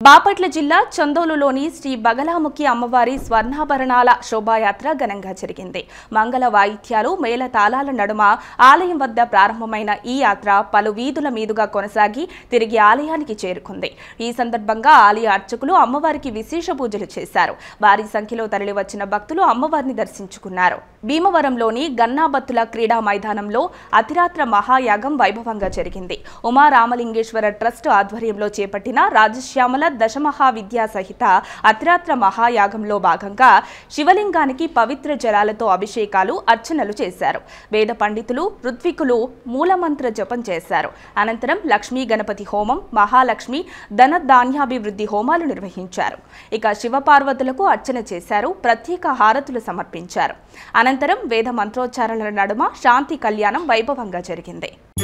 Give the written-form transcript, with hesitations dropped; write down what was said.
బాపట్ల జిల్లా చందోలులోని శ్రీ బగలాముఖి అమ్మవారి స్వర్ణాభరణాల శోభాయాత్ర ఘనంగా జరిగింది. మంగళ వాయిద్యాలు, మేళ తాళాల నడుమ ఆలయం వద్ద ప్రారంభమైన ఈ యాత్ర పలు వీధుల మీదుగా కొనసాగి తిరిగి ఆలయానికి చేరుకుంది. ఈ సందర్భంగా ఆలయ అర్చకులు అమ్మవారికి విశేష పూజలు చేశారు. భారీ సంఖ్యలో తరలివచ్చిన భక్తులు అమ్మవారిని దర్శించుకున్నారు. భీమవరంలోని గన్నాబత్తుల క్రీడా మైదానంలో అతిరాత్ర మహాయాగం వైభవంగా జరిగింది. ఉమా రామలింగేశ్వర ట్రస్ట్ ఆధ్వర్యంలో చేపట్టిన రాజశ్యామల దశమహా విద్యా సహిత అతిరాత్ర మహాయాగంలో భాగంగా శివలింగానికి పవిత్ర జలాలతో అభిషేకాలు, అర్చనలు చేశారు. వేద పండితులు, ఋత్వికులు మూలమంత్ర జపం చేశారు. అనంతరం లక్ష్మీ గణపతి హోమం, మహాలక్ష్మి ధనధాన్యాభివృద్ధి హోమాలు నిర్వహించారు. ఇక శివపార్వతులకు అర్చన చేశారు. ప్రత్యేక హారతులు సమర్పించారు. అనంతరం వేద మంత్రోచ్చారణల నడుమ శాంతి కళ్యాణం వైభవంగా జరిగింది.